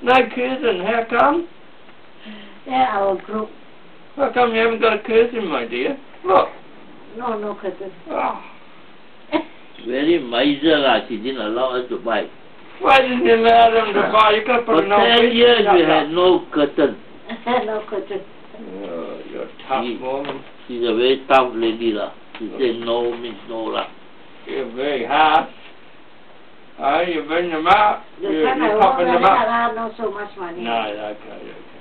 No curtain, how come? Yeah, our group. How come you haven't got a curtain, my dear? Look. No curtain. Oh. Very miser lah, she didn't allow us to buy. Why didn't you allow them to buy? You got to put For an old 10 picture years up we there. had no curtain. No curtain. Oh, you're a tough woman. She's a very tough lady lah. She said no means no lah. You're very harsh. You bring them out. The You're time I popping work them up. not so much money. No, okay.